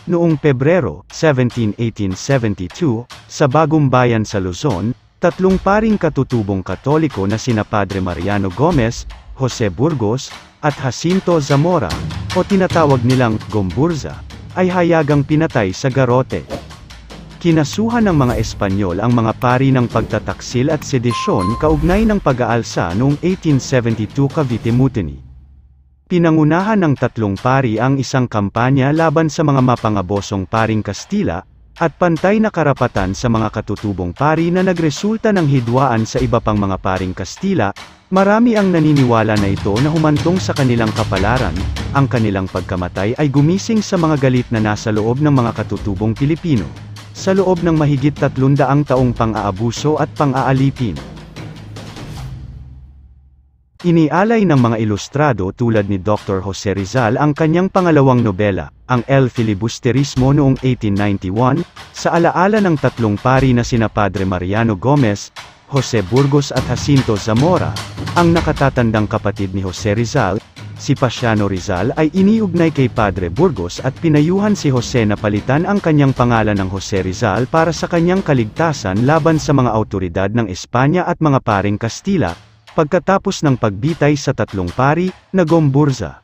Noong Pebrero 17, 1872, sa Bagong Bayan sa Luzon, tatlong paring katutubong Katoliko na sina Padre Mariano Gomez, Jose Burgos, at Jacinto Zamora, o tinatawag nilang Gomburza, ay hayagang pinatay sa garote. Kinasuhan ng mga Espanyol ang mga pari ng pagtataksil at sedisyon kaugnay ng pag-aalsa noong 1872 Cavite Mutiny. Pinangunahan ng tatlong pari ang isang kampanya laban sa mga mapangabosong paring Kastila, at pantay na karapatan sa mga katutubong pari na nagresulta ng hidwaan sa iba pang mga paring Kastila. Marami ang naniniwala na ito na humantong sa kanilang kapalaran. Ang kanilang pagkamatay ay gumising sa mga galit na nasa loob ng mga katutubong Pilipino, sa loob ng mahigit 300 taong pang-aabuso at pang-aalipin. Inialay ng mga ilustrado tulad ni Dr. Jose Rizal ang kanyang pangalawang nobela, ang El Filibusterismo noong 1891, sa alaala ng tatlong pari na sina Padre Mariano Gomez, Jose Burgos at Jacinto Zamora. Ang nakatatandang kapatid ni Jose Rizal, si Pasiano Rizal, ay iniugnay kay Padre Burgos at pinayuhan si Jose na palitan ang kanyang pangalan ng Jose Rizal para sa kanyang kaligtasan laban sa mga awtoridad ng Espanya at mga paring Kastila, pagkatapos ng pagbitay sa tatlong pari na Gomburza.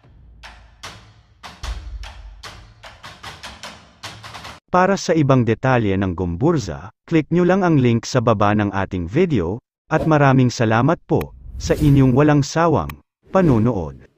Para sa ibang detalye ng Gomburza, click nyo lang ang link sa baba ng ating video, at maraming salamat po sa inyong walang sawang panonood.